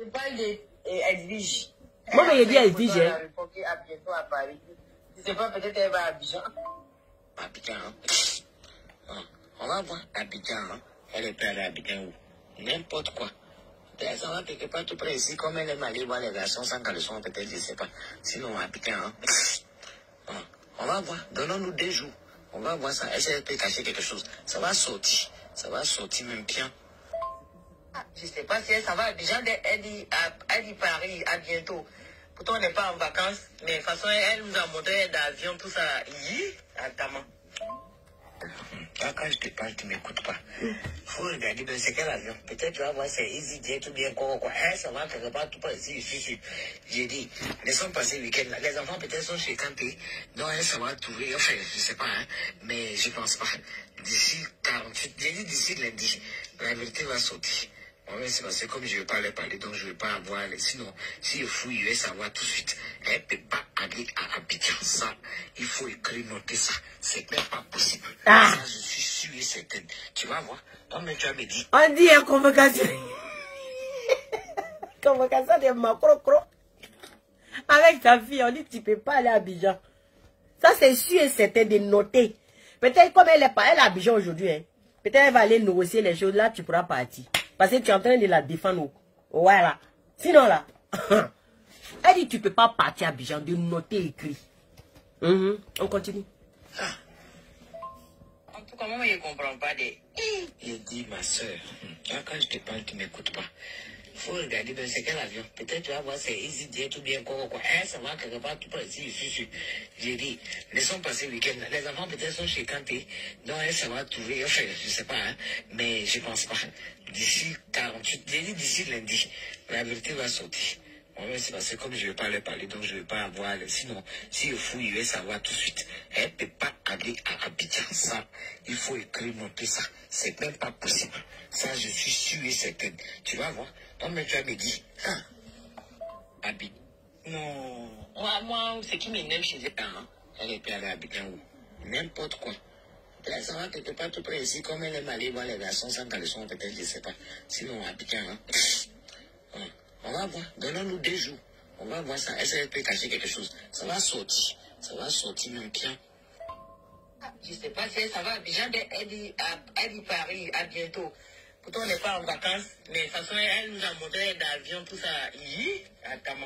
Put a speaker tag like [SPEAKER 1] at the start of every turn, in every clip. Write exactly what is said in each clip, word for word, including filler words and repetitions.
[SPEAKER 1] C'est pas Edwige.
[SPEAKER 2] Moi, mais il dit Edwige.
[SPEAKER 1] Elle a à bientôt à Paris. Je sais pas, peut-être elle va à Abidjan.
[SPEAKER 3] Abidjan, hein? On va voir Abidjan, hein? Elle est prête à Abidjan où? N'importe quoi. Ça va quelque part tout près ici, comme elle est allée voir les garçons sans caleçon, peut-être, je sais pas. Sinon, Abidjan, hein? On va voir. Donnons-nous deux jours. On va voir ça. Est-ce qu'elle peut cacher quelque chose? Ça va sortir. Ça va sortir même bien.
[SPEAKER 1] Ah, je sais pas si elle, ça va. Déjà, elle dit, elle dit Paris, à bientôt. Pourtant, on n'est pas en vacances. Mais de toute façon, elle nous a montré d'avion, tout ça. Yi, attends.
[SPEAKER 3] Quand je te parle, tu ne m'écoutes pas. Il faut regarder, ben, c'est quel avion? Peut-être tu vas voir, c'est EasyJet tout bien quoi, quoi. Eh, ça va quelque part, tout pas ici, je suis sûr. J'ai dit, laissons passer le week-end là. Les enfants peut-être sont chez Kanté. Donc, elle, ça va trouver, enfin, je sais pas, hein. Mais je pense pas. D'ici quarante-huit, j'ai dit d'ici lundi, la vérité va sortir. Bon, mais c'est parce que comme je ne veux pas les parler, donc je ne veux pas avoir. Sinon, si je fouille, je vais savoir tout de suite. Elle ne peut pas aller à Abidjan. Ça, il faut écrire, noter ça. C'est même pas possible. Ah. Ça, je suis sûr et certaine. Tu vas voir. Non, mais tu as me dit.
[SPEAKER 2] On dit une convocation. Convocation de Macro-Cro. Avec ta fille, on dit tu ne peux pas aller à Abidjan. Ça, c'est sûr et certain de noter. Peut-être comme elle est pas elle à Abidjan aujourd'hui, hein. Peut-être elle va aller négocier les choses là, tu pourras partir. Parce que tu es en train de la défendre. Voilà. Sinon là, elle dit tu ne peux pas partir à Abidjan, de noter écrit. Mm-hmm. On continue.
[SPEAKER 3] Ah.
[SPEAKER 1] En tout cas, moi, je ne comprends pas des...
[SPEAKER 3] Il dit, ma soeur, quand je te parle, tu ne m'écoutes pas. Il faut regarder, ben, c'est quel avion? Peut-être tu vas voir, c'est EasyJet tout bien quoi, quoi. Eh, ça va quelque part, tout pas ici, je suis sûr. J'ai dit, laissons passer le week-end. Les enfants peut-être sont chez Kanté. Donc, elle, ça va trouver, enfin, je sais pas, hein. Mais je pense pas. D'ici quarante-huit, j'ai dit d'ici lundi, la vérité va sortir. Bon, mais c'est parce que comme je ne veux pas leur parler, donc je ne veux pas avoir. Sinon, si je fouille, je vais savoir tout de suite. Elle ne peut pas aller à Abidjan. Ça, il faut écrire, noter ça. C'est même pas possible. Ça, je suis sûr et certaine. Tu vas voir. Non, mais tu as me dit. Ah. Abidjan.
[SPEAKER 1] Non. Moi, moi ce qui m'énerve chez elle,
[SPEAKER 3] hein? Elle est allée à Abidjan où? N'importe quoi. Là, ça va quelque part tout près ici. Comme elle est allée voir les garçons sans caleçon, peut-être, je ne sais pas. Sinon, Abidjan, hein? Hum. On va voir. Donnons-nous deux jours. On va voir ça. Est-ce qu'elle peut cacher quelque chose? Ça va sortir. Ça va sortir même bien.
[SPEAKER 1] Ah, je ne sais pas si ça va. Déjà, elle dit, elle dit Paris, à bientôt. Pourtant, on n'est pas en vacances. Mais de toute façon, elle nous a montré d'avion, tout ça. Yi, attends.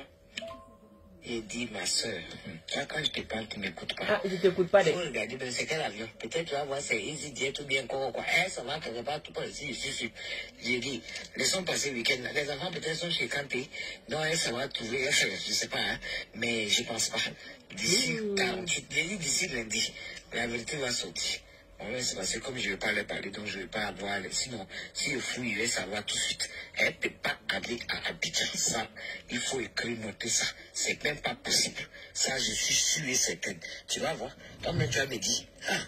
[SPEAKER 3] Il dit, ma soeur, quand je te parle, tu ne m'écoutes pas.
[SPEAKER 2] Ah, je ne t'écoute pas.
[SPEAKER 3] Il faut regarder, ben, c'est quel avion? Peut-être tu vas voir, c'est EasyJet tout bien quoi, quoi. Eh, ça va quelque part, tout pas ici, je suis sûr. J'ai dit, laissons passer le week-end là. Les enfants peut-être sont chez Kanté. Donc, elle, ça va trouver, enfin, je sais pas, hein. Mais je pense pas. D'ici quarante-huit, j'ai dit d'ici lundi, la vérité va sortir. Bon, mais c'est parce que comme je ne veux pas leur parler, donc je ne veux pas avoir. Sinon, si je fouille, je vais savoir tout de suite. Elle ne peut pas aller à Abidjan. Ça, il faut écrire, noter ça. C'est même pas possible. Ça, je suis sûr et certaine. Tu vas voir. Toi, mais tu as me dit. Ah.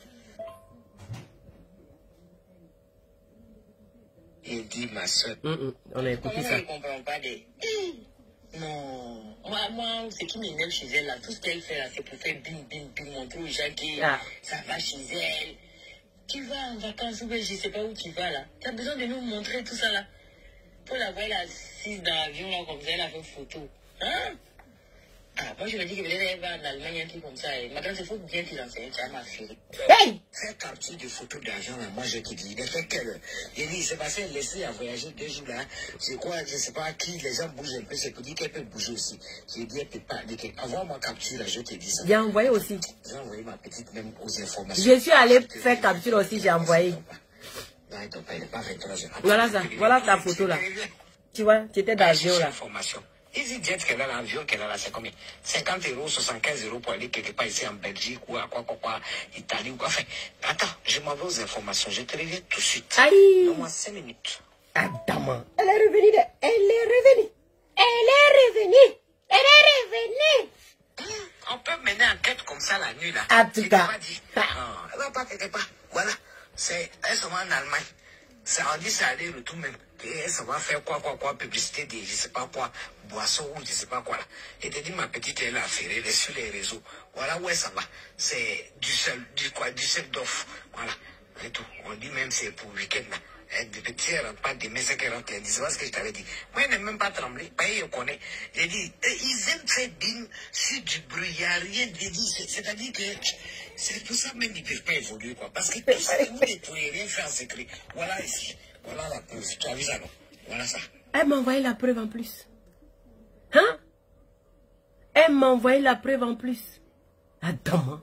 [SPEAKER 3] Il dit, ma soeur.
[SPEAKER 2] Mm -mm. On a écouté ça.
[SPEAKER 1] Je ne comprends pas des... Non. Moi, moi ce qui m'énerve chez elle, là, tout ce qu'elle fait, là, c'est pour faire bing, bing, bing, montrer aux gens que ah. ça va chez elle. Tu vas en vacances ou je ne sais pas où tu vas, là. Tu as besoin de nous montrer tout ça, là. Pour la voir, elle assise dans l'avion, là, comme ça, elle a fait photo. Hein? Ah, moi, je me dis que peut-être elle va en Allemagne, un truc comme ça. Et maintenant, il faut bien qu'il enseigne, tu as ma fille.
[SPEAKER 2] Hey!
[SPEAKER 3] Fais capture de photos d'argent, là, moi, je te dis. Il a fait quelle... Il dit, c'est passé, laisser à voyager deux jours, là. C'est quoi, je ne sais pas qui, les gens bougent un peu, c'est pour dire qu'elle peut bouger aussi. J'ai dit, elle peut pas. Envoie-moi capture, là, je te dis ça.
[SPEAKER 2] J'ai envoyé aussi.
[SPEAKER 3] J'ai envoyé ma petite, même aux informations.
[SPEAKER 2] Je suis allé faire capture aussi, j'ai envoyé.
[SPEAKER 3] Non, il ne pas vingt-trois heures.
[SPEAKER 2] Voilà ça, voilà ta photo, là. Tu vois, tu étais dans l'avion, là.
[SPEAKER 3] EasyJet qu'elle a l'avion qu'elle a là, c'est combien? cinquante euros, soixante-quinze euros pour aller quelque part ici en Belgique ou à quoi, quoi, quoi, Italie ou quoi. Enfin, attends, je m'en vais aux informations. Je te reviens tout de suite.
[SPEAKER 2] Aïe!
[SPEAKER 3] Donne-moi cinq minutes.
[SPEAKER 2] Adama. Elle est revenue de... Elle est revenue. Elle est revenue. Elle est revenue.
[SPEAKER 3] On peut mener enquête comme ça la nuit, là.
[SPEAKER 2] En tout cas.
[SPEAKER 3] Non, elle va pas quelque part. Voilà. C'est, elles sont en Allemagne. Ça, on dit ça aller retour même. Et ça va faire quoi, quoi, quoi, publicité de je sais pas quoi, boisson ou je sais pas quoi là. Et te dit ma petite elle a fait, elle est sur les réseaux. Voilà où ça va. C'est du seul, du quoi, du seul d'offre. Voilà. Et tout. On dit même c'est pour le week-end là. de petit rentre pas demain, c'est qu'elle rentre lundi. C'est pas ce que je t'avais dit. Moi, il n'a même pas tremblé. Pas je connais. J'ai dit, ils aiment faire bim sur du bruit. Il n'y a rien de dit. C'est-à-dire que c'est pour ça même ils ne peuvent pas évoluer, quoi. Parce que tout ça, vous ne pouvez rien faire en secret. Voilà ici. Voilà la preuve. Tu as vu ça, non? Voilà ça.
[SPEAKER 2] Elle m'a envoyé la preuve en plus. Hein? Elle m'a envoyé la preuve en plus. Attends.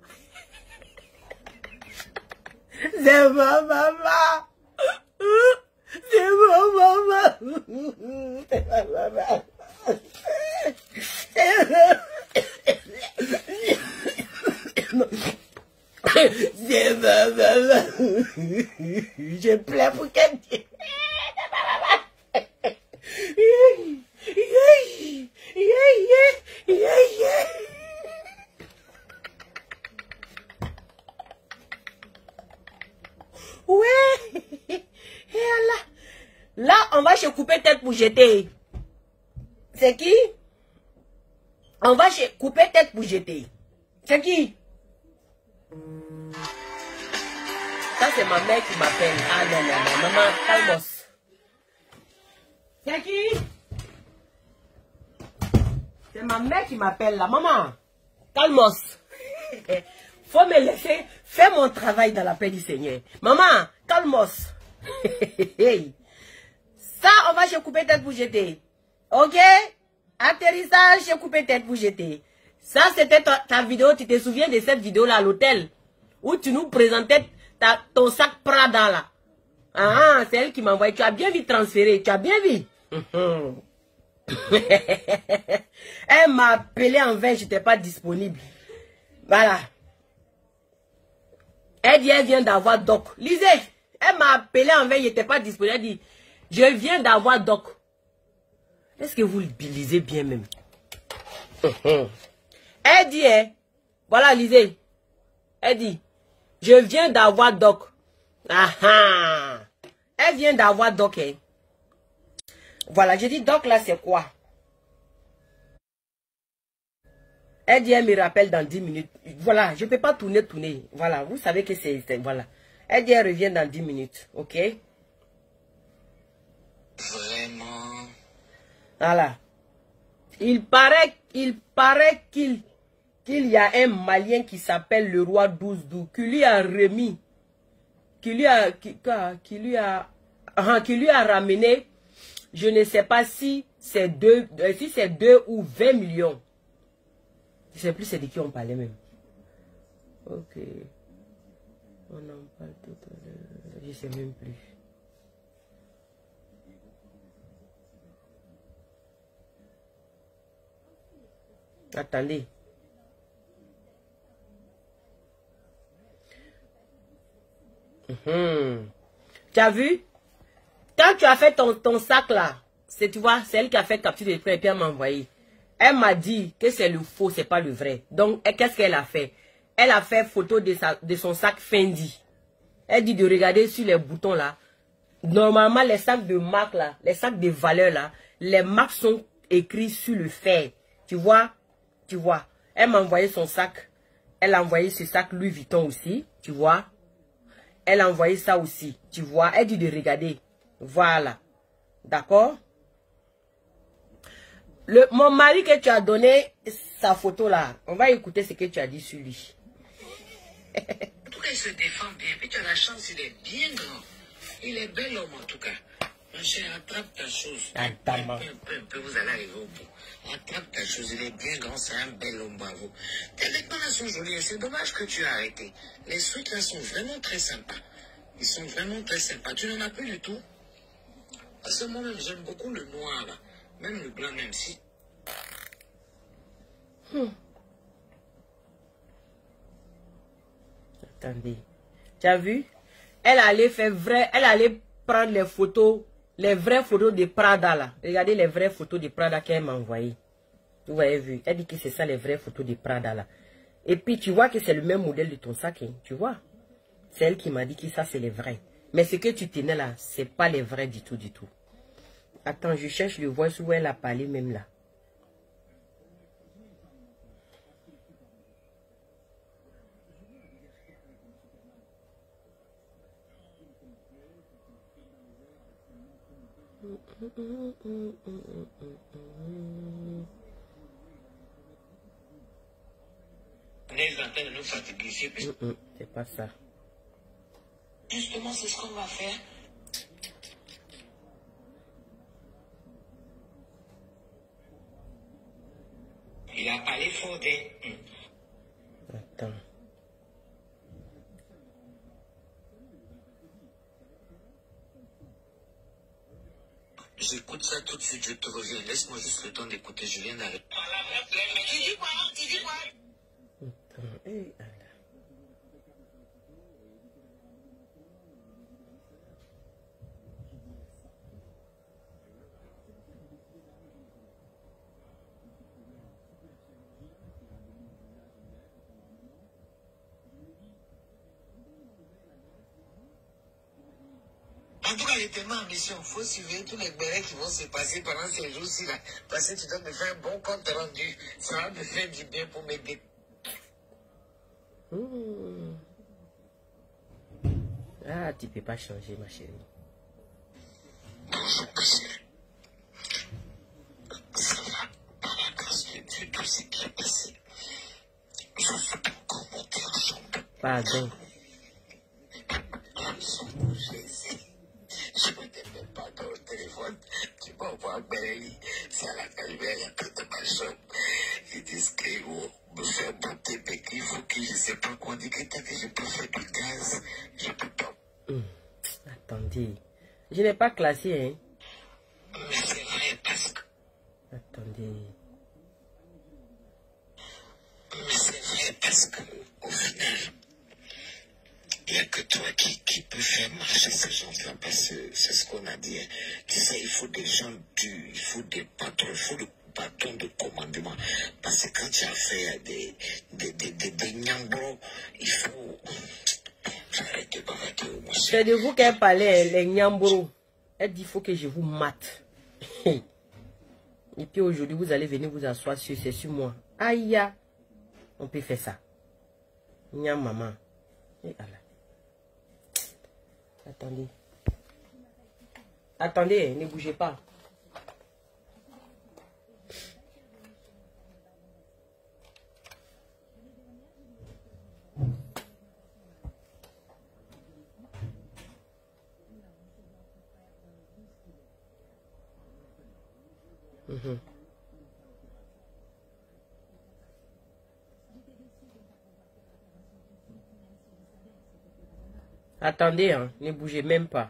[SPEAKER 2] C'est ma maman. C'est ma maman. C'est ma maman. C'est ma maman. Je pleure pour qu'elle dise. C'est ma maman. Ouais. Et là, là, on va se couper tête pour jeter. C'est qui? On va se couper tête pour jeter. C'est qui? Ça, c'est ma mère qui m'appelle. Ah non, non, non, maman, calmos. C'est qui? C'est ma mère qui m'appelle là. Maman, calmos. Faut me laisser faire mon travail dans la paix du Seigneur. Maman, calmos. Ça, on va se couper tête pour jeter. Ok? Atterrissage, se couper tête pour jeter. Ça, c'était ta, ta vidéo. Tu te souviens de cette vidéo-là à l'hôtel? Où tu nous présentais ta, ton sac Prada là. Ah, c'est elle qui m'a envoyé. Tu as bien vu transférer. Tu as bien vu. Elle m'a appelé en vain. Je n'étais pas disponible. Voilà. Elle dit, elle vient d'avoir Doc. Lisez, elle m'a appelé en veille, il n'était pas disponible. Elle dit, je viens d'avoir Doc. Est-ce que vous lisez bien même? Elle dit, hein, voilà, lisez. Elle dit, je viens d'avoir Doc. Ah ah. Elle vient d'avoir Doc. Hein. Voilà, je dis Doc là, c'est quoi? Elle dit, elle me rappelle dans dix minutes. Voilà, je ne peux pas tourner, tourner. Voilà, vous savez que c'est... Voilà. Elle dit, elle revient dans dix minutes. OK?
[SPEAKER 3] Vraiment?
[SPEAKER 2] Voilà. Il paraît, il paraît qu'il qu'il y a un Malien qui s'appelle le roi douze Dou, qui lui a remis, qui lui a, qui, qui lui a, qui lui a ramené, je ne sais pas si c'est deux, si c'est deux ou vingt millions. Je ne sais plus c'est de qui on parlait même. Ok. On en parle tout à l'heure. Je ne sais même plus. Attendez. Mmh. Tu as vu? Quand tu as fait ton, ton sac là, c'est, tu vois, c'est elle qui a fait capture d'écran et puis elle m'a envoyé. Elle m'a dit que c'est le faux, c'est pas le vrai. Donc, qu'est-ce qu'elle a fait? Elle a fait photo de, sa, de son sac Fendi. Elle dit de regarder sur les boutons là. Normalement, les sacs de marque là, les sacs de valeur là, les marques sont écrites sur le fer. Tu vois? Tu vois? Elle m'a envoyé son sac. Elle a envoyé ce sac Louis Vuitton aussi. Tu vois? Elle a envoyé ça aussi. Tu vois? Elle dit de regarder. Voilà. D'accord? Le, mon mari que tu as donné sa photo là, on va écouter ce que tu as dit sur lui.
[SPEAKER 3] En tout cas, il se défend bien. Puis tu as la chance, il est bien grand. Il est bel homme en tout cas. Mon cher, attrape ta chose. Un peu, un peu, un peu, vous allez arriver au bout. Attrape ta chose, il est bien grand, c'est un bel homme, bravo. Tes vêtements là sont jolis, c'est dommage que tu as arrêté. Les suites là sont vraiment très sympas. Ils sont vraiment très sympas. Tu n'en as plus du tout? Parce que moi-même, j'aime beaucoup le noir là. Même le blanc, même si.
[SPEAKER 2] Hmm. Attendez. Tu as vu? Elle allait faire vrai, elle allait prendre les photos, les vraies photos de Prada là. Regardez les vraies photos de Prada qu'elle m'a envoyées. Vous avez vu? Elle dit que c'est ça les vraies photos de Prada là. Et puis tu vois que c'est le même modèle de ton sac, hein, tu vois? C'est elle qui m'a dit que ça c'est les vrais. Mais ce que tu tenais là, c'est pas les vrais du tout, du tout. Attends, je cherche le voice où elle a parlé même là.
[SPEAKER 3] On est en train de nous fatiguer ici.
[SPEAKER 2] C'est pas ça.
[SPEAKER 3] Justement, c'est ce qu'on va faire. Il a parlé fort des...
[SPEAKER 2] Attends.
[SPEAKER 3] J'écoute ça tout de suite, je te reviens. Laisse-moi juste le temps d'écouter, je viens d'arrêter. Tu dis quoi? Tu dis quoi?
[SPEAKER 2] Attends, et alors.
[SPEAKER 3] En tout cas, il est tellement en mission. Il faut suivre tous les bérets qui vont se passer pendant ces jours-ci. Là. Parce que tu dois me faire un bon compte rendu. Ça va me faire du bien pour m'aider.
[SPEAKER 2] Mmh. Ah, tu peux pas changer, ma chérie.
[SPEAKER 3] Bonjour, ma chérie. Ça va, par la grâce de Dieu, tout s'est bien passé. Je suis pas encore monté en chambre.
[SPEAKER 2] Pardon.
[SPEAKER 3] Je ne t'aime pas dans le téléphone. Tu vas voir Bérélie. C'est à la calvaire, il y a que de ma chambre. Ils disent qu'ils vont me faire monter, mais qu'il faut que je ne sais pas quoi dire, que je peux faire du gaz. Je ne peux pas.
[SPEAKER 2] Mmh. Attendez. Je n'ai pas classé, hein.
[SPEAKER 3] Mais c'est vrai parce que...
[SPEAKER 2] Attendez.
[SPEAKER 3] Mais c'est vrai parce que, au final, il n'y a que toi qui, qui peux faire marcher ces gens-là, parce que c'est ce qu'on a dit. Hein. Tu sais, il faut des gens durs, il faut des patrons, il faut le patron de commandement. Parce que quand tu as fait des, des, des, des, des nyambros, il faut... J'arrête de bavater au moins.
[SPEAKER 2] C'est de vous qu'elle parlait, les nyambros. Elle dit, il faut que je vous mate. Et puis aujourd'hui, vous allez venir vous asseoir sur, c'est sur moi. Aïe, on peut faire ça. Nyam maman. Et Allah. Attendez. Attendez, ne bougez pas. Mmh. Attendez, hein, ne bougez même pas.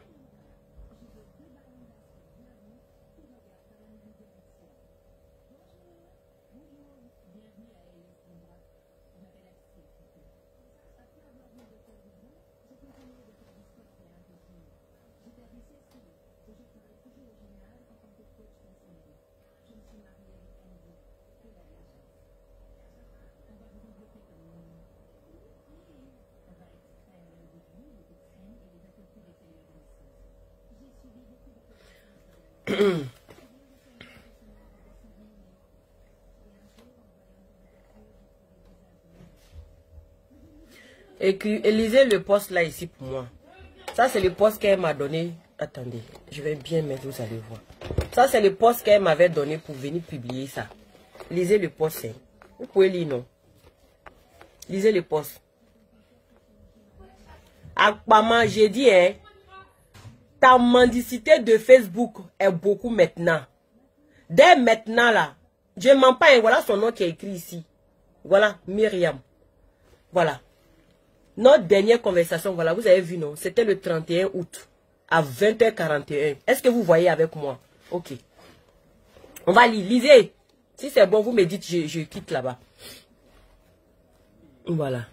[SPEAKER 2] Et, et lisez le poste là ici pour moi. Ça c'est le poste qu'elle m'a donné. Attendez, je vais bien mettre, vous allez voir. Ça c'est le poste qu'elle m'avait donné pour venir publier ça. Lisez le poste. Hein. Vous pouvez lire, non? Lisez le poste. Ah, maman, j'ai dit, hein, ta mendicité de Facebook est beaucoup maintenant. Dès maintenant là, je ne mens pas, hein, voilà son nom qui est écrit ici. Voilà, Myriam. Voilà. Notre dernière conversation, voilà, vous avez vu, non? C'était le trente et un août à vingt heures quarante et un. Est-ce que vous voyez avec moi? Ok. On va lire. Lisez. Si c'est bon, vous me dites, je, je quitte là-bas. Voilà.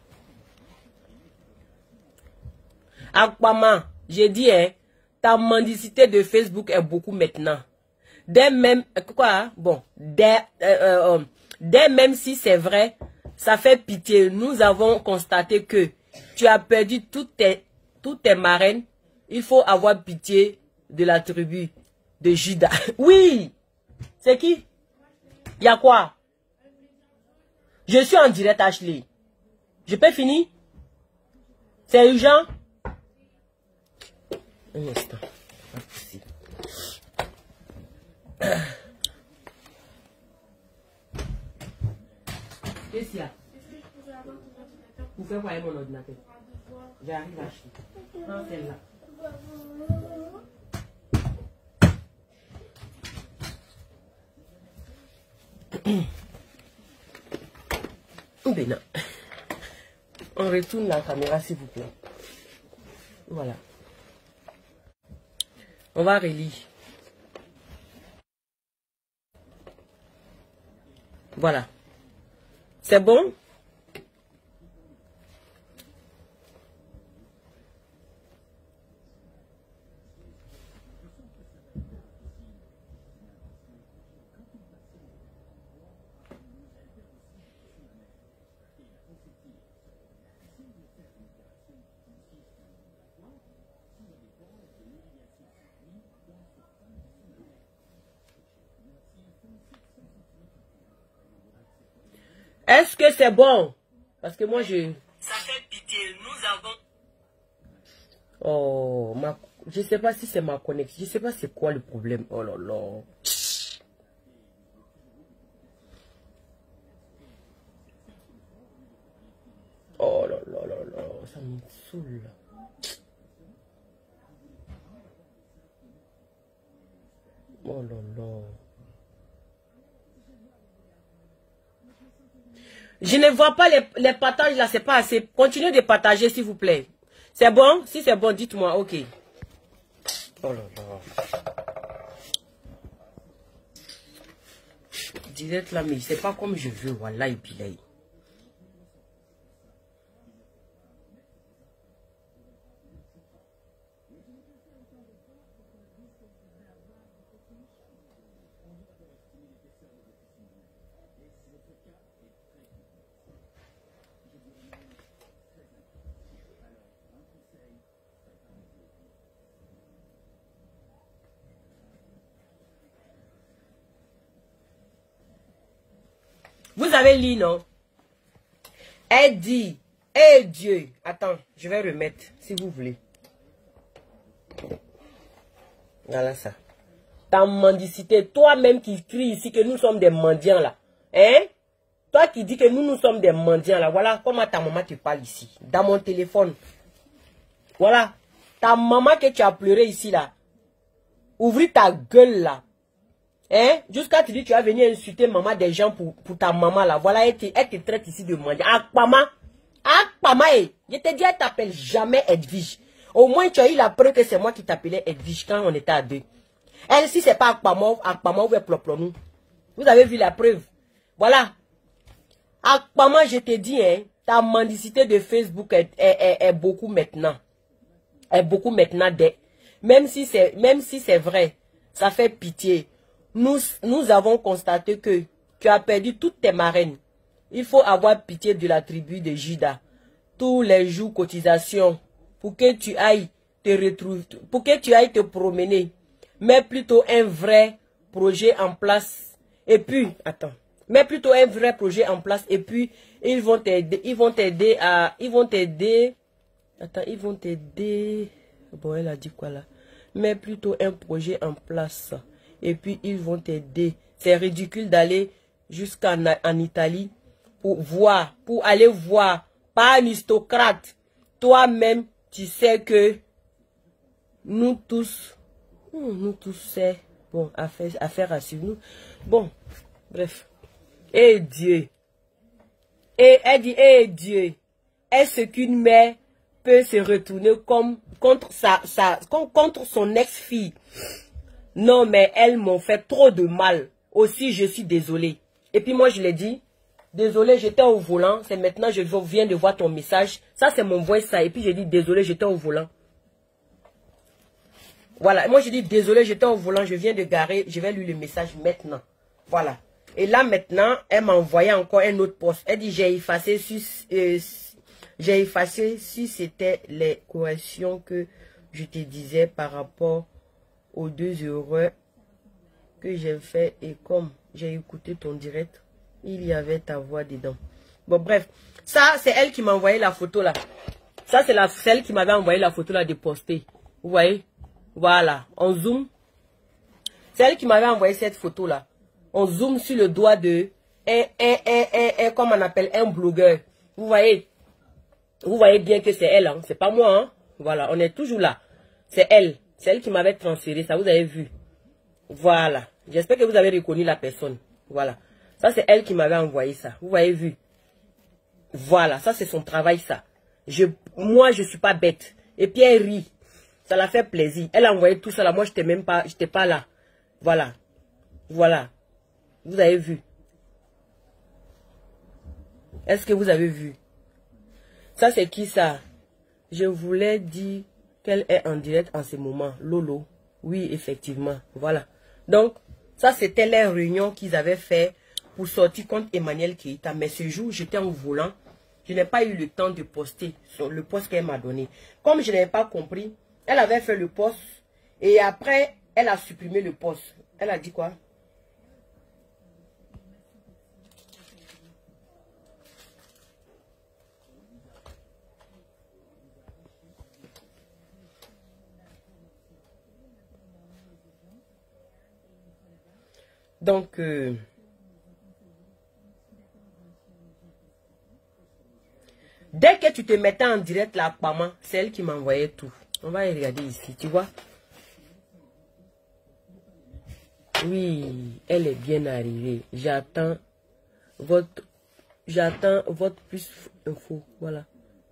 [SPEAKER 2] Aquaman, j'ai dit, hein, ta mendicité de Facebook est beaucoup maintenant. Dès même, quoi, bon, dès, euh, euh, dès même si c'est vrai, ça fait pitié. Nous avons constaté que tu as perdu toutes tes, toutes tes marraines. Il faut avoir pitié de la tribu de Juda. Oui, c'est qui? Il y a quoi? Je suis en direct, Ashley. Je peux finir? C'est urgent? Un instant. Qu'est-ce qu'il y a? Vous faites voir mon ordinateur. J'arrive à acheter. Non, celle-là. Ben non. On retourne la caméra s'il vous plaît. Voilà. On va relire. Voilà. C'est bon? Est-ce que c'est bon? Parce que moi, je...
[SPEAKER 1] Ça fait pitié, nous avons...
[SPEAKER 2] Oh, ma... je ne sais pas si c'est ma connexion. Je ne sais pas c'est quoi le problème. Oh là là. Oh là là là là. Ça me saoule. Oh là là. Je ne vois pas les, les partages là, c'est pas assez. Continuez de partager s'il vous plaît. C'est bon? Si c'est bon, dites-moi, ok. Oh là là. Direct là, mais c'est pas comme je veux, voilà, et puis là. Vous avez lu, non? Elle dit, eh Dieu, attends, je vais remettre, si vous voulez. Voilà ça. Ta mendicité, toi-même qui crie ici que nous sommes des mendiants là. Hein? Toi qui dis que nous, nous sommes des mendiants là. Voilà comment ta maman te parle ici. Dans mon téléphone. Voilà. Ta maman que tu as pleuré ici là. Ouvre ta gueule là. Hein? Jusqu'à tu dis tu vas venir insulter maman des gens pour, pour ta maman là. Voilà, elle te, elle te traite ici de mendiant. Akpama. Akpama, eh. Je te dis, elle t'appelle jamais Edwige. Au moins, tu as eu la preuve que c'est moi qui t'appelais Edwige quand on était à deux. Elle, si c'est pas Akpama, Akpama, où est Ploplonou? Vous avez vu la preuve? Voilà. Akpama, je te dis, hein, ta mendicité de Facebook est, est, est, est beaucoup maintenant. Est beaucoup maintenant. Des, même si c'est, même si c'est vrai, ça fait pitié. Nous, nous avons constaté que tu as perdu toutes tes marraines. Il faut avoir pitié de la tribu de Juda. Tous les jours, cotisation, pour que tu ailles te retrouver, pour que tu ailles te promener. Mets plutôt un vrai projet en place. Et puis, attends, mets plutôt un vrai projet en place. Et puis, ils vont t'aider, ils vont t'aider à, ils vont t'aider. Attends, ils vont t'aider. Bon, elle a dit quoi là? Mets plutôt un projet en place. Et puis, ils vont t'aider. C'est ridicule d'aller jusqu'en en Italie pour voir, pour aller voir. Pas un aristocrate. Toi-même, tu sais que nous tous, nous tous, c'est bon, affaire, affaire à suivre. Nous. Bon, bref. Et Dieu. Et elle dit, et Dieu. Est-ce qu'une mère peut se retourner comme contre, sa, sa, contre son ex-fille? Non, mais elles m'ont fait trop de mal. Aussi, je suis désolée. Et puis moi, je l'ai dit, désolé, j'étais au volant. C'est maintenant, je viens de voir ton message. Ça, c'est mon voice, ça. Et puis, j'ai dit, désolé, j'étais au volant. Voilà. Moi, j'ai dit, désolé, j'étais au volant. Je viens de garer. Je vais lire le message maintenant. Voilà. Et là, maintenant, elle m'a envoyé encore un autre post. Elle dit, j'ai effacé si, euh, j'ai effacé si c'était les corrections que je te disais par rapport aux deux heureux que j'ai fait. Et comme j'ai écouté ton direct, il y avait ta voix dedans. Bon, bref. Ça, c'est elle qui m'a envoyé la photo là. Ça, c'est celle qui m'avait envoyé la photo là de poster. Vous voyez? Voilà. On zoom. C'est elle qui m'avait envoyé cette photo-là. On zoome sur le doigt de un, un, un, un, un, comme on appelle, un blogueur. Vous voyez, vous voyez bien que c'est elle, hein. C'est pas moi, hein. Voilà, on est toujours là. C'est elle. C'est elle qui m'avait transféré, ça vous avez vu. Voilà. J'espère que vous avez reconnu la personne. Voilà. Ça, c'est elle qui m'avait envoyé ça. Vous voyez vu. Voilà, ça c'est son travail, ça. Je, moi, je suis pas bête. Et puis elle rit. Ça l'a fait plaisir. Elle a envoyé tout ça là. Moi, je n'étais même pas, j'étais pas là. Voilà. Voilà. Vous avez vu. Est-ce que vous avez vu? Ça, c'est qui ça? Je voulais dire qu'elle est en direct en ce moment. Lolo. Oui, effectivement. Voilà. Donc, ça, c'était les réunions qu'ils avaient fait pour sortir contre Emmanuel Keïta. Mais ce jour, j'étais en volant. Je n'ai pas eu le temps de poster sur le post qu'elle m'a donné. Comme je n'avais pas compris, elle avait fait le post et après, elle a supprimé le post. Elle a dit quoi? Donc, euh, dès que tu te mettais en direct là, maman, c'est elle qui m'envoyait tout. On va y regarder ici, tu vois. Oui, elle est bien arrivée. J'attends votre, j'attends votre plus info. Voilà.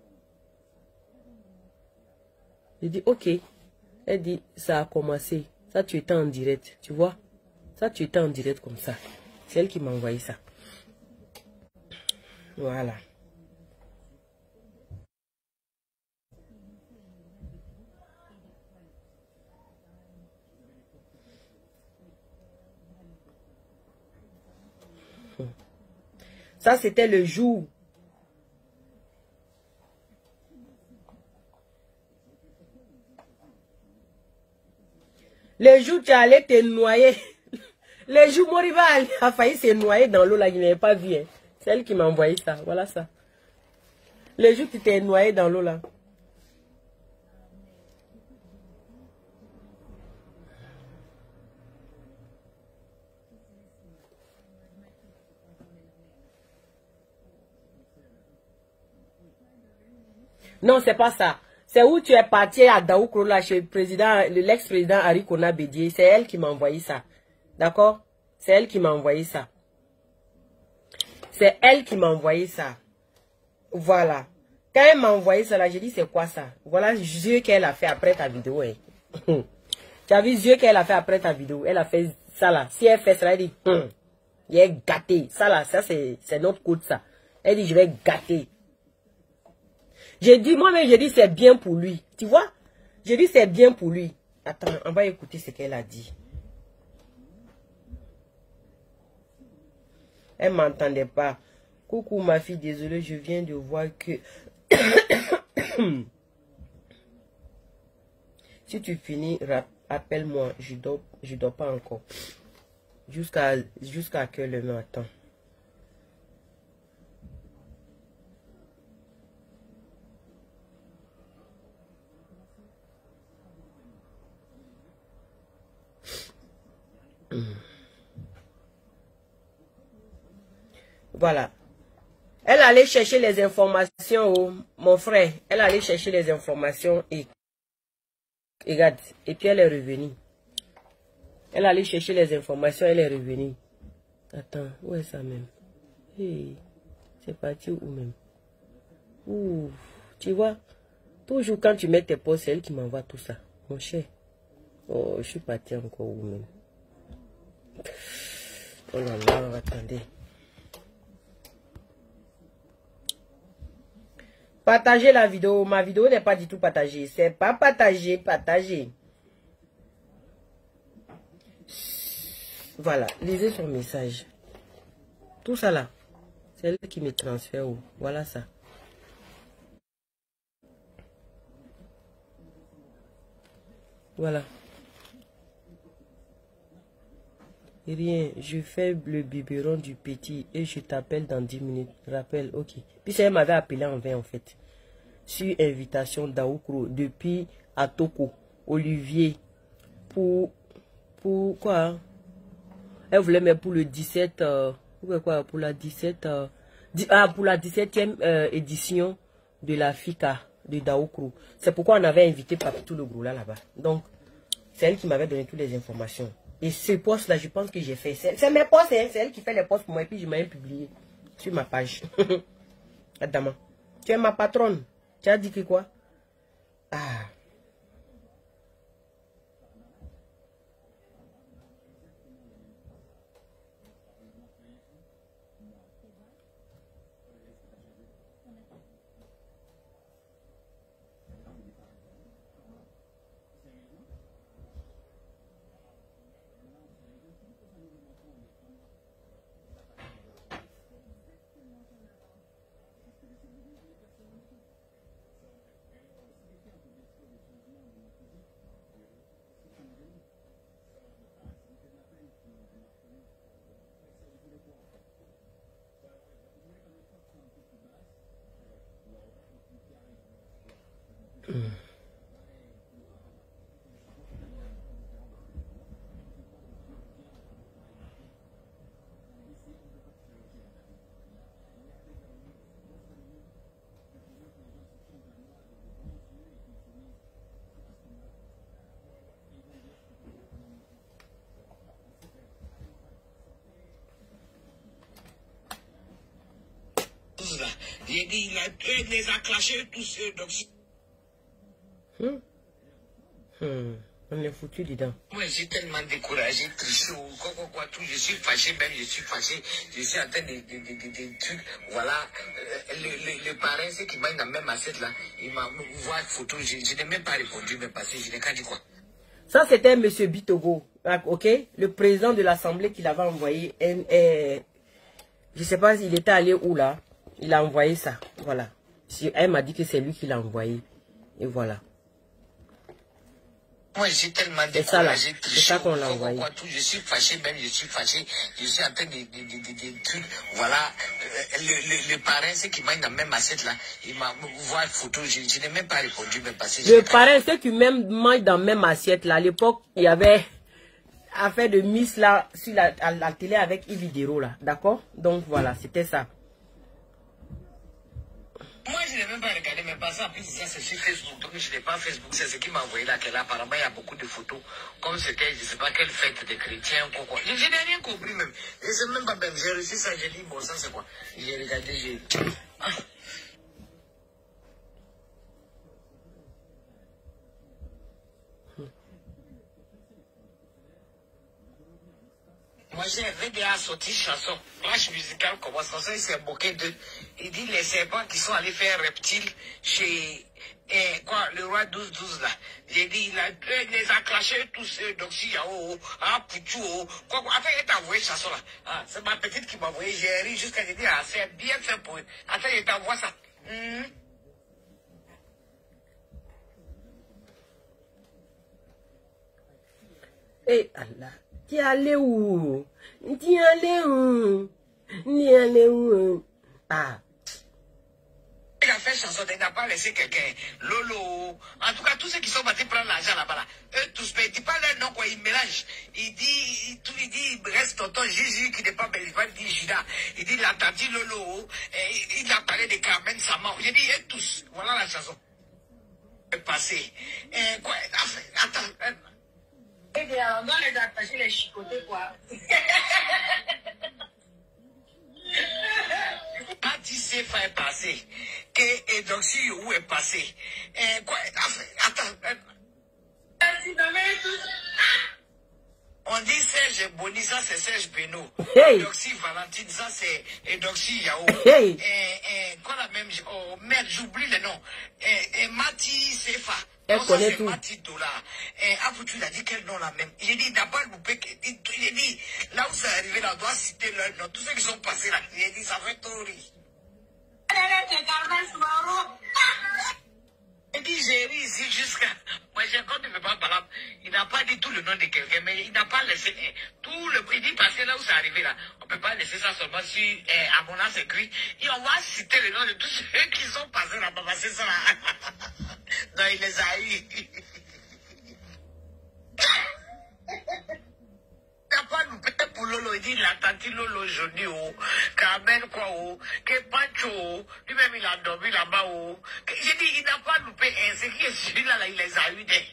[SPEAKER 2] J'ai dit, ok. Elle dit, ça a commencé. Ça, tu étais en direct, tu vois. Ça, tu étais en direct comme ça. C'est elle qui m'a envoyé ça. Voilà. Ça, c'était le jour. Le jour où tu allais te noyer. Le jour où Moriba a failli se noyer dans l'eau, là, il n'avait pas vu. Hein. C'est elle qui m'a envoyé ça. Voilà ça. Le jour où tu t'es noyé dans l'eau, là. Non, c'est pas ça. C'est où tu es parti à Daoukro, là, chez le président, l'ex-président Harry Kona Bédié. C'est elle qui m'a envoyé ça. D'accord? C'est elle qui m'a envoyé ça. C'est elle qui m'a envoyé ça. Voilà. Quand elle m'a envoyé ça, là, j'ai dit, c'est quoi ça? Voilà les yeux qu'elle a fait après ta vidéo. Hein. Tu as vu les yeux qu'elle a fait après ta vidéo? Elle a fait ça, là. Si elle fait ça, elle dit, hum, il est gâté. Ça, là, ça, c'est notre code, ça. Elle dit, je vais gâter. J'ai dit, moi-même, j'ai dit, c'est bien pour lui. Tu vois? J'ai dit, c'est bien pour lui. Attends, on va écouter ce qu'elle a dit. Elle ne m'entendait pas. Coucou, ma fille, désolée, je viens de voir que... Si tu finis, appelle-moi. Je ne dors, je dors pas encore. Jusqu'à jusqu'à que le matin. Voilà. Elle allait chercher les informations, oh, mon frère. Elle allait chercher les informations et, et regarde. Et puis elle est revenue. Elle allait chercher les informations, elle est revenue. Attends, où est ça même? Hey, c'est parti où même? Ouh, tu vois, toujours quand tu mets tes posts, c'est elle qui m'envoie tout ça. Mon cher. Oh, je suis parti encore où même? Oh là là, attendez. Partagez la vidéo. Ma vidéo n'est pas du tout partagée. C'est pas partagé, partagé. Voilà. Lisez son message. Tout ça là. C'est elle qui me transfère. Voilà ça. Voilà. Rien. Je fais le biberon du petit et je t'appelle dans dix minutes. Rappel, ok. Puis ça, elle m'avait appelé en vain en fait. Sur invitation d'Aoukro depuis Atoko, Olivier, pour, Pour quoi hein? Elle voulait mettre pour le dix-sept, euh, quoi, pour la dix-sept, euh, ah, pour la dix-septième euh, édition de la FICA de Daoukro. C'est pourquoi on avait invité Papitou le gros là là-bas. Donc, c'est elle qui m'avait donné toutes les informations. Et ce poste-là, je pense que j'ai fait. C'est mes postes, hein? C'est elle qui fait les postes pour moi. Et puis, je m'ai publié sur ma page. Adama, tu es ma patronne. Tu as dit que quoi? Ah.
[SPEAKER 3] J'ai dit, il, a, il les a clashés tous ceux. Donc...
[SPEAKER 2] Hum. Hum. On est foutu dedans.
[SPEAKER 3] Moi, j'ai tellement découragé, triché, quoi, quoi, quoi, tout. Je suis fâché, même, je suis fâché. Je suis en train de, de, de, de, de trucs. Voilà. Euh, le, le, le parrain, c'est qui m'a dans la même assiette là. Il m'a envoyé photo. Je, je n'ai même pas répondu, mais parce que je n'ai qu'à dire quoi.
[SPEAKER 2] Ça, c'était M. Bitogo. Ok? Le président de l'Assemblée qui l'avait envoyé. Un, un, je ne sais pas s'il était allé où là. Il a envoyé ça. Voilà. Elle m'a dit que c'est lui qui l'a envoyé. Et voilà.
[SPEAKER 3] Moi, j'ai tellement
[SPEAKER 2] découragé. C'est ça qu'on l'a envoyé.
[SPEAKER 3] Je suis fâché, même je suis fâché. Je suis en train de, de, de, de, de trucs. Voilà. Le, le, le parrain, c'est qui m'a dans la même assiette là. Il m'a envoyé photo. Je, je n'ai même pas répondu. Mais parce que
[SPEAKER 2] le parrain, c'est qui même mange dans la même assiette là. À l'époque, il y avait affaire de Miss là sur la, à la télé avec Ividero là. D'accord? Donc voilà, c'était ça.
[SPEAKER 3] Moi, je n'ai même pas regardé, mais pas ça. Puis ça, c'est sur Facebook. Donc, je n'ai pas Facebook. C'est ce qui m'a envoyé là. Que là, apparemment, il y a beaucoup de photos. Comme c'était, je ne sais pas quelle fête des chrétiens. Quoi, quoi. Je, je n'ai rien compris même. Je ne sais même pas même. J'ai reçu ça. J'ai dit, bon, ça, c'est quoi? J'ai regardé, j'ai. Ah. Moi, j'ai V D A sorti chanson. Flash musical commence. Ça, il s'est moqué d'eux. Il dit les serpents qui sont allés faire reptile chez eh, quoi, le roi douze douze là. J'ai dit, il, a, il les a clashés tous. Donc, si Yao, ah, Pouchou, quoi, quoi. Attends, il t'a envoyé chanson là. Ah, c'est ma petite qui m'a envoyé. J'ai ri jusqu'à j'ai dit, ah, c'est bien fait pour eux. Attends, il t'envoie ça. Mmh.
[SPEAKER 2] Eh Allah. Tu es allé où? Tu es allé où? Tu es allé où? Ah.
[SPEAKER 3] Il a fait chanson, il n'a pas laissé quelqu'un. Lolo. En tout cas, tous ceux qui sont partis prendre l'argent là-bas, là, eux tous, mais il ne dit pas leur nom, quoi. Il mélange. Il dit, il, tout, il dit, il reste tonton Jésus qui n'est pas belgique, il dit Judas. Il dit, il a entendu Lolo. Et il a parlé de Carmen Sama. J'ai dit, eux tous. Voilà la chanson. Passé. Et quoi? Attends.
[SPEAKER 1] Eh bien, on doit les attacher les chicotés, quoi.
[SPEAKER 3] Mati Sefa est passé. Que Edoxy Yoou est passé. Et quoi? Attends. On dit Serge Boni, ça c'est Serge Beno.
[SPEAKER 2] Hey.
[SPEAKER 3] Edoxy Valentine, ça c'est Edoxy Yao.
[SPEAKER 2] Hey.
[SPEAKER 3] Et, et quoi la même? Oh merde, j'oublie le nom. Et, et Mati Sefa.
[SPEAKER 2] Elle connaît tout.
[SPEAKER 3] Mati Dola. Et Apoutou, il a dit quel nom la même? J'ai dit d'abord, j'ai dit, là où c'est arrivé, là, on doit citer leur nom. Tous ceux qui sont passés là, j'ai dit, ça fait trop rire. Il dit, j'ai ri ici jusqu'à. Moi, j'ai encore ne veut pas parler. Il n'a pas dit tout le nom de quelqu'un, mais il n'a pas laissé tout le. Il dit, parce que là où c'est arrivé, là, on ne peut pas laisser ça seulement sur eh, abondance écrit. Et on va citer le nom de tous ceux qui sont passés là-bas, parce que ça là. Non, il les a eu. pas loupé pour Lolo. Il dit, il a tenté Lolo aujourd'hui, oh. Carmen, quoi, oh. Que Pancho, oh. Lui-même, il a dormi là-bas, oh. J'ai dit, il n'a pas loupé. Hein. C'est qui celui-là, là, il les a eu des...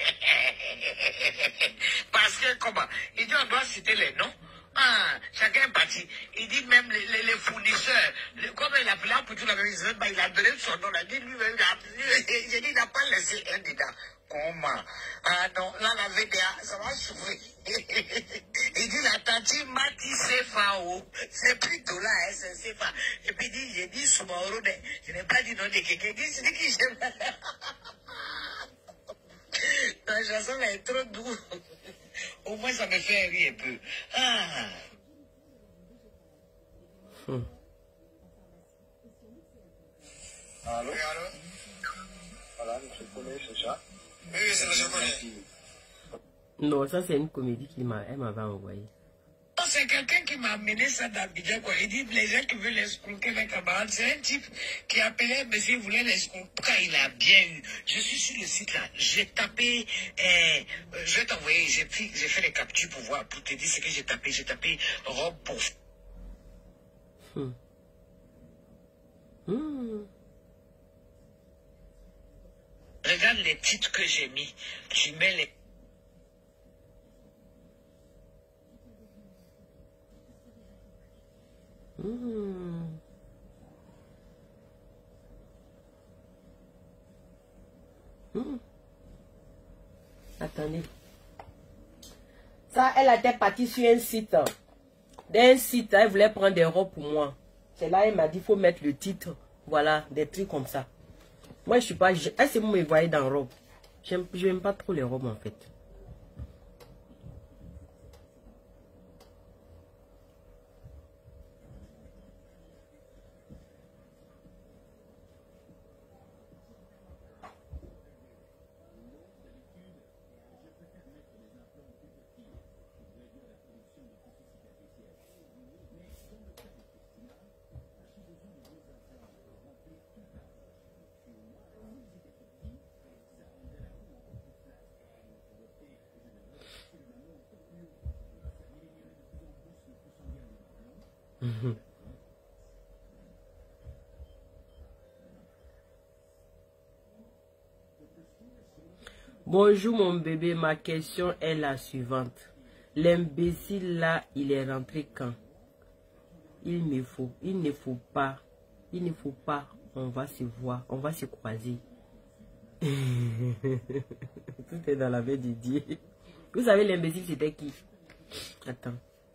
[SPEAKER 3] Parce que, comment? Il dit, on doit citer les noms. Ah, chacun est parti. Il dit même les, les, les fournisseurs, les, comme il a appelé pour tout la même chose, bah, il a donné son nom, il a dit lui-même, j'ai dit, il n'a pas laissé un dedans. Comment? Ah non, là, la V D A, ça va souffrir. Il dit, la tante Mati Sefao, c'est plutôt là, hein, c'est Sefa. Et puis il dit, j'ai dit Soumaoro, je n'ai pas dit non de quelqu'un, il dit, c'est qui j'aime. La chanson là est trop douce. Au moins, ça me fait rire un peu. Ah. Hmm.
[SPEAKER 4] Allô? Oui, allô? Voilà, je connais, c'est ça? Oui, c'est le japonais.
[SPEAKER 2] Non, ça c'est une comédie qui m'a, elle m'avait envoyé.
[SPEAKER 3] C'est quelqu'un qui m'a amené ça d'Abidjan, quoi. Il dit, les gens qui veulent escroquer mes camarades, c'est un type qui appelait, monsieur, il voulait l'escroquer, il a bien eu. Je suis sur le site là, j'ai tapé, euh, je vais t'envoyer, j'ai pris, j'ai fait les captures pour voir, pour te dire ce que j'ai tapé. J'ai tapé robe pour...
[SPEAKER 2] Hmm. Hmm.
[SPEAKER 3] Regarde les titres que j'ai mis, tu mets les...
[SPEAKER 2] Mmh. Mmh. Attendez. Ça, elle était partie sur un site. D'un site, elle voulait prendre des robes pour moi. C'est là, elle m'a dit, il faut mettre le titre. Voilà, des trucs comme ça. Moi, je suis pas... Elle, c'est vous me voyez dans robe. Je n'aime pas trop les robes, en fait. Mmh. Bonjour mon bébé, ma question est la suivante. L'imbécile là, il est rentré quand? Il me faut, il ne faut pas, il ne faut pas, on va se voir, on va se croiser. Tout est dans la main de Dieu. Vous savez l'imbécile c'était qui? Attends.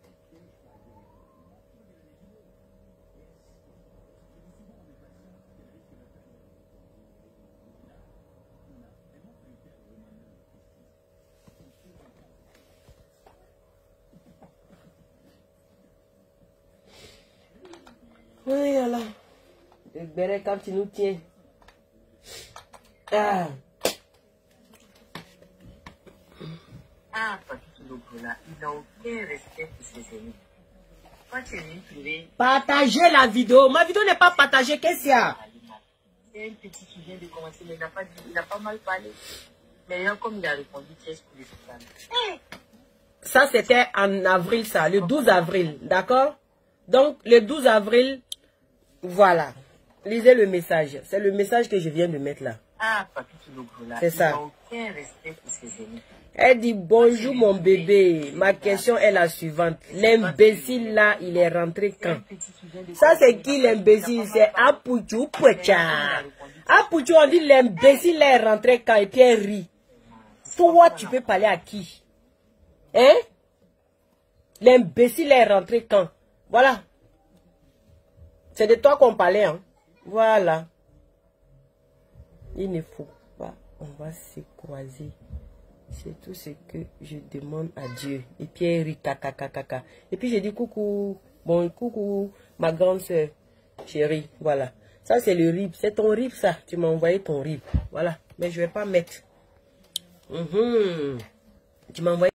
[SPEAKER 2] Oui, là. Le béret quand tu nous tiens. Ah.
[SPEAKER 1] Ah, Papito Lobola, il n'a aucun respect pour ses amis. Quand tu es venu privé...
[SPEAKER 2] Partagez la vidéo. Ma vidéo n'est pas partagée. Qu'est-ce qu'il y a?
[SPEAKER 1] C'est un petit qui vient de commencer, mais il n'a pas, dit, il n'a pas mal parlé. Mais là, comme il a répondu, tu es pour les femmes.
[SPEAKER 2] Ça, c'était en avril, ça. Le douze avril. D'accord? Donc, le douze avril... Voilà. Lisez le message. C'est le message que je viens de mettre là.
[SPEAKER 1] Ah, Papito Lobola,
[SPEAKER 2] c'est ça.
[SPEAKER 1] Il n'a aucun respect pour ses amis.
[SPEAKER 2] Elle dit bonjour mon bébé. Ma question est la suivante. L'imbécile là, il est rentré quand? Ça c'est qui l'imbécile? C'est Apouchou Poucha. Apouchou, on dit l'imbécile là est rentré quand? Et puis elle rit. Toi, tu peux parler à qui? Hein? L'imbécile est rentré quand? Voilà. C'est de toi qu'on parlait, hein? Voilà. Il ne faut pas. On va se croiser. C'est tout ce que je demande à Dieu. Et puis elle rit caca caca. Et puis j'ai dit coucou. Bon, coucou, ma grande soeur. Chérie, voilà. Ça c'est le rib. C'est ton rib ça. Tu m'as envoyé ton rib. Voilà. Mais je vais pas mettre. Mm-hmm. Tu m'as envoyé.